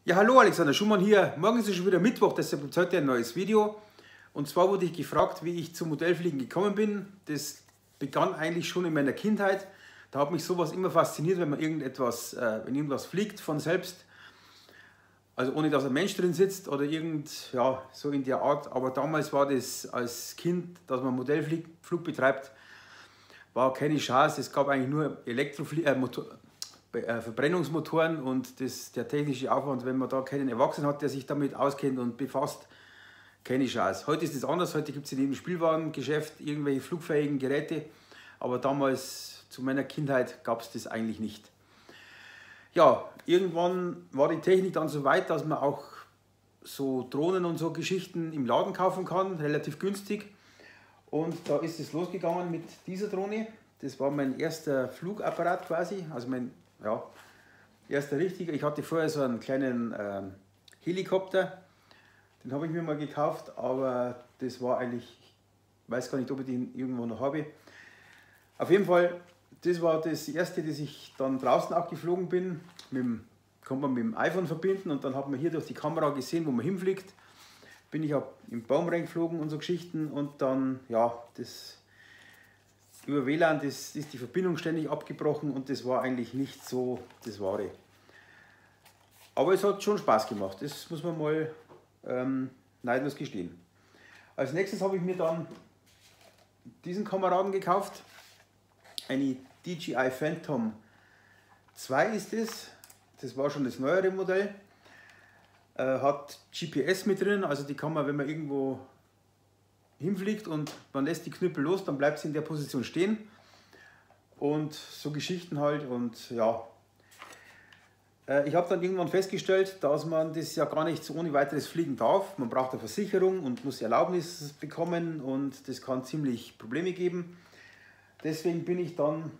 Ja, hallo, Alexander Schumann hier. Morgen ist es schon wieder Mittwoch, deshalb gibt es heute ein neues Video. Und zwar wurde ich gefragt, wie ich zum Modellfliegen gekommen bin. Das begann eigentlich schon in meiner Kindheit. Da hat mich sowas immer fasziniert, wenn wenn irgendwas fliegt von selbst. Also ohne dass ein Mensch drin sitzt oder so in der Art. Aber damals war das als Kind, dass man Modellflug betreibt, war keine Chance. Es gab eigentlich nur Verbrennungsmotoren und der technische Aufwand, wenn man da keinen Erwachsenen hat, der sich damit auskennt und befasst, keine Chance. Heute ist es anders, heute gibt es in jedem Spielwarengeschäft irgendwelche flugfähigen Geräte, aber damals zu meiner Kindheit gab es das eigentlich nicht. Ja, irgendwann war die Technik dann so weit, dass man auch so Drohnen und so Geschichten im Laden kaufen kann, relativ günstig. Und da ist es losgegangen mit dieser Drohne. Das war mein erster Flugapparat quasi, also mein erster richtiger. Ich hatte vorher so einen kleinen Helikopter, den habe ich mir mal gekauft, aber das war eigentlich, ich weiß gar nicht, ob ich den irgendwo noch habe. Auf jeden Fall, das war das erste, das ich dann draußen auch geflogen bin. Konnte man mit dem iPhone verbinden und dann hat man hier durch die Kamera gesehen, wo man hinfliegt. Bin ich auch im Baum reingeflogen und so Geschichten und dann, über WLAN ist die Verbindung ständig abgebrochen und das war eigentlich nicht so das Wahre. Aber es hat schon Spaß gemacht, das muss man mal neidlos gestehen. Als nächstes habe ich mir dann diesen Kameraden gekauft, eine DJI Phantom 2 ist es, das war schon das neuere Modell. Hat GPS mit drin, also die kann man, wenn man irgendwo hinfliegt und man lässt die Knüppel los, dann bleibt sie in der Position stehen. Und so Geschichten halt und ja. Ich habe dann irgendwann festgestellt, dass man das ja gar nicht so ohne weiteres fliegen darf. Man braucht eine Versicherung und muss Erlaubnis bekommen und das kann ziemlich Probleme geben. Deswegen bin ich dann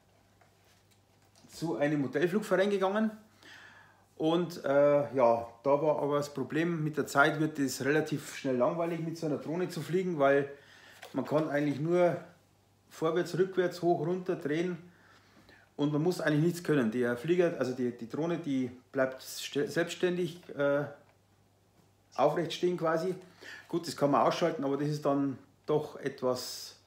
zu einem Modellflugverein gegangen. Und da war aber das Problem, mit der Zeit wird es relativ schnell langweilig mit so einer Drohne zu fliegen, weil man kann eigentlich nur vorwärts, rückwärts, hoch, runter drehen und man muss eigentlich nichts können. Der Flieger, also die Drohne, die bleibt selbstständig aufrecht stehen quasi. Gut, das kann man ausschalten, aber das ist dann doch etwas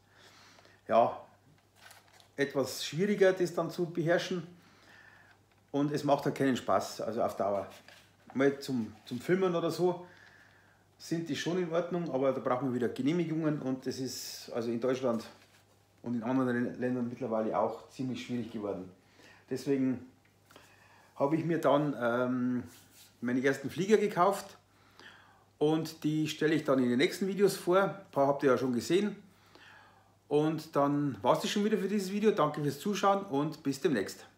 schwieriger, das dann zu beherrschen. Und es macht halt keinen Spaß, also auf Dauer. Mal zum Filmen oder so sind die schon in Ordnung, aber da braucht man wieder Genehmigungen und das ist also in Deutschland und in anderen Ländern mittlerweile auch ziemlich schwierig geworden. Deswegen habe ich mir dann meine ersten Flieger gekauft und die stelle ich dann in den nächsten Videos vor. Ein paar habt ihr ja schon gesehen. Und dann war es das schon wieder für dieses Video. Danke fürs Zuschauen und bis demnächst.